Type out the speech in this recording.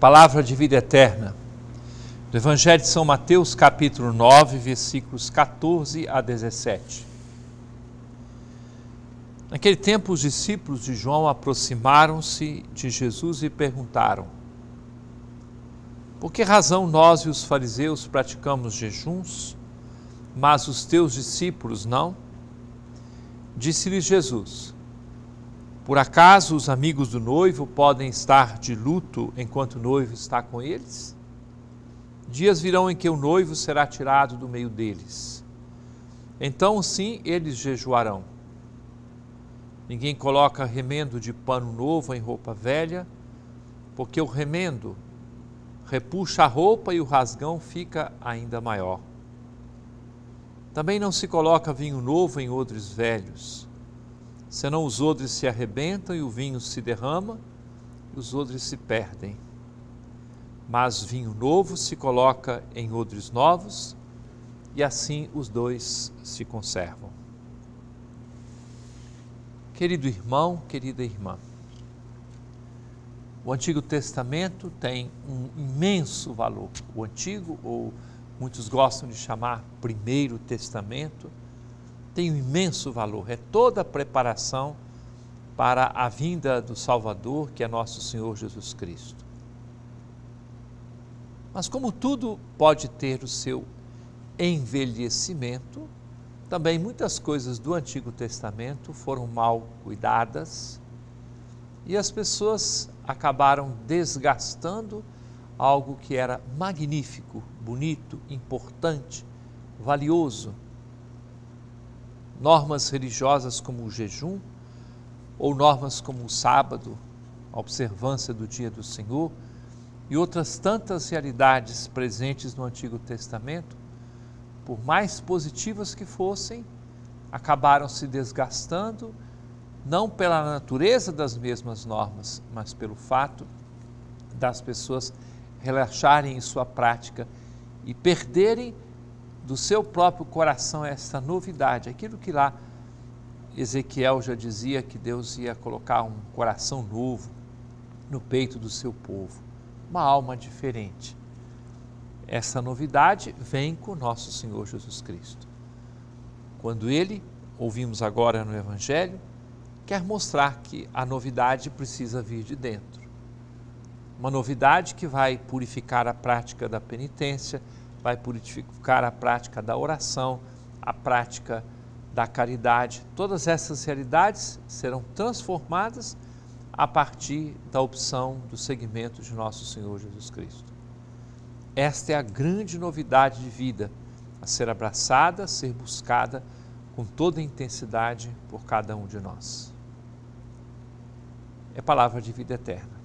Palavra de vida eterna, do Evangelho de São Mateus, capítulo 9, versículos 14 a 17. Naquele tempo, os discípulos de João aproximaram-se de Jesus e perguntaram: por que razão nós e os fariseus praticamos jejuns, mas os teus discípulos não? Disse-lhes Jesus: por acaso os amigos do noivo podem estar de luto enquanto o noivo está com eles? Dias virão em que o noivo será tirado do meio deles. Então, sim, eles jejuarão. Ninguém coloca remendo de pano novo em roupa velha, porque o remendo repuxa a roupa e o rasgão fica ainda maior. Também não se coloca vinho novo em odres velhos, senão os odres se arrebentam e o vinho se derrama e os odres se perdem. Mas vinho novo se coloca em odres novos e assim os dois se conservam. Querido irmão, querida irmã, o Antigo Testamento tem um imenso valor. O Antigo, ou muitos gostam de chamar Primeiro Testamento, tem um imenso valor. É toda a preparação para a vinda do Salvador, que é nosso Senhor Jesus Cristo. Mas como tudo pode ter o seu envelhecimento, também muitas coisas do Antigo Testamento foram mal cuidadas e as pessoas acabaram desgastando algo que era magnífico, bonito, importante, valioso. Normas religiosas como o jejum, ou normas como o sábado, a observância do dia do Senhor, e outras tantas realidades presentes no Antigo Testamento, por mais positivas que fossem, acabaram se desgastando, não pela natureza das mesmas normas, mas pelo fato das pessoas relaxarem em sua prática e perderem do seu próprio coração essa novidade, aquilo que lá Ezequiel já dizia que Deus ia colocar um coração novo no peito do seu povo, uma alma diferente. Essa novidade vem com nosso Senhor Jesus Cristo. Quando Ele, ouvimos agora no Evangelho, quer mostrar que a novidade precisa vir de dentro. Uma novidade que vai purificar a prática da penitência, vai purificar a prática da oração, a prática da caridade. Todas essas realidades serão transformadas a partir da opção do seguimento de nosso Senhor Jesus Cristo. Esta é a grande novidade de vida, a ser abraçada, a ser buscada com toda a intensidade por cada um de nós. É palavra de vida eterna.